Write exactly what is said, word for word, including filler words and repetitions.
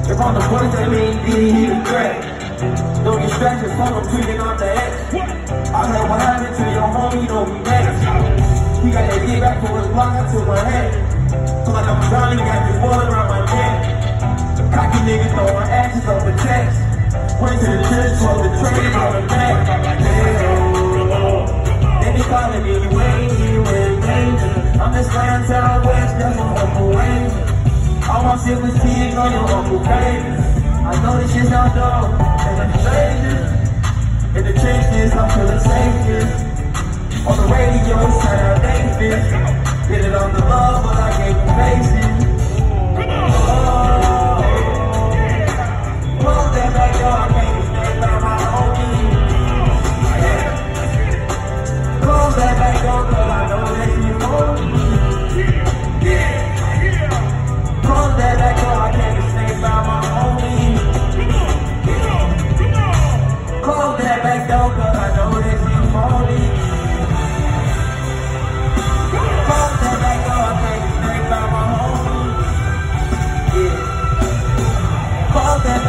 If I'm the voice, that means he the threat. No distractions, phone, I'm tweeting on the X. I heard what happened to your homie, don't be next. He got that get back for his block, I took my head. Feel like I'm drowning, got this water around my neck. Cocky niggas throwing ashes over text. Went to the church, told the train on the back. They be calling me Wayne, you ain't danger. I'm just slaying town west, that's my Uncle Wayne. All my siblings kids on your Uncle baby. I know this shit's not dog, and I'm strangers. In the trenches, I'm feeling safest. On the radio, it's turn out Davis. Did it on the love, but I gave him faces. Oh, close that back door, I can't stand by my homie. Yeah. Close that back door, cause I know that you want me. Yeah. Close that back door, I can't stand by my homie. Yeah. Close that back door, cause I know that you want me. Close that back door, I can't stand by my homie. Yeah. Close that